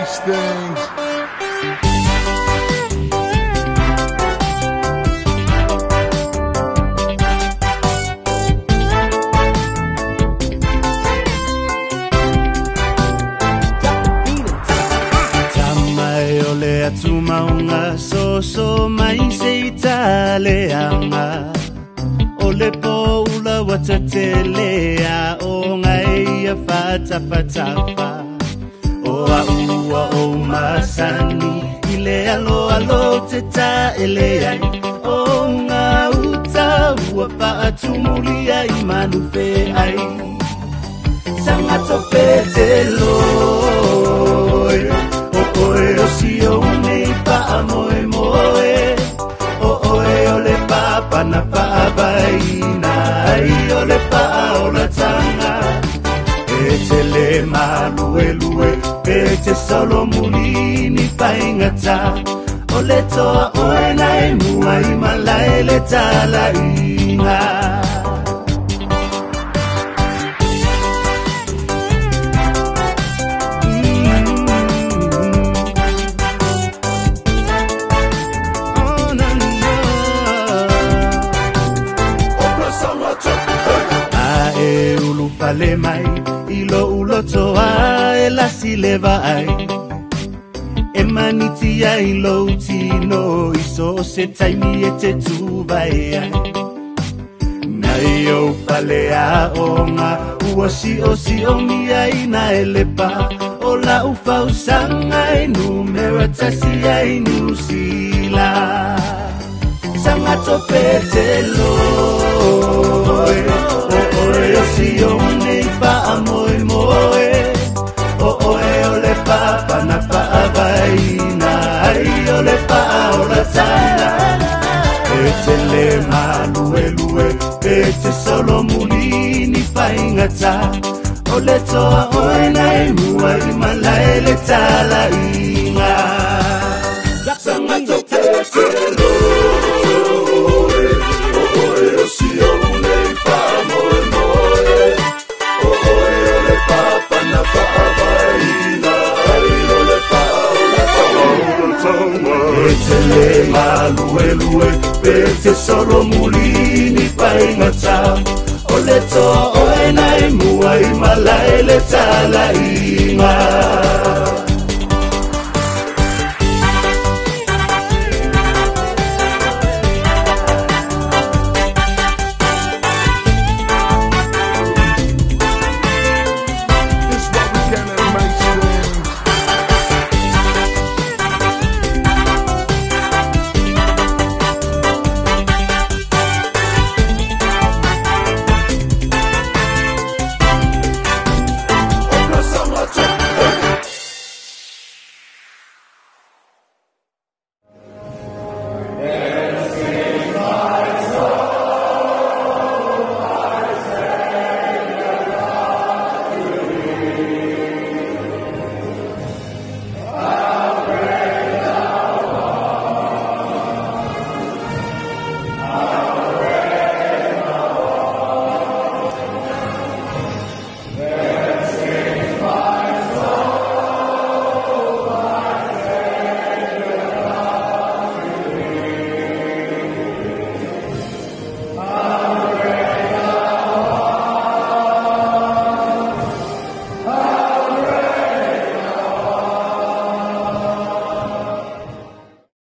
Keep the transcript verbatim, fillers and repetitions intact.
these things. Tumaunga so so mai se taleanga ole po ula watatelea o ngai fata fata fa o a ua o masani ile alo alo te ta ele ai o nga uta ua pa atumulia I manu fe ai sanga topetelo o si o nei pa moe moe o oe o le papa na pa baina ai o le pa o la tanga e te le malue lue e te solo mulini pa ingata o le toa oe nai mua I malai le tala inga Fale mai, ilo ulo toa e la sileva ai e maniti ai lo tino iso se taimi e te tuvae ai nai o fale a onga uosi osi o mi ai na elepa o la ufa usanga e numera tasi ai nusila sanga topetelo o si o nei pa moe moe o oe o le papa na pa vaina ai o le pa o la tana e te le malue lue e te solo mulini pa ingata o le toa oe nai mua I malai le tala inga sanga topetelo o oe o si o nei pa moe Etele malue lue Pete solo mulini pa ingata O le toa oe nai mua I malai le tala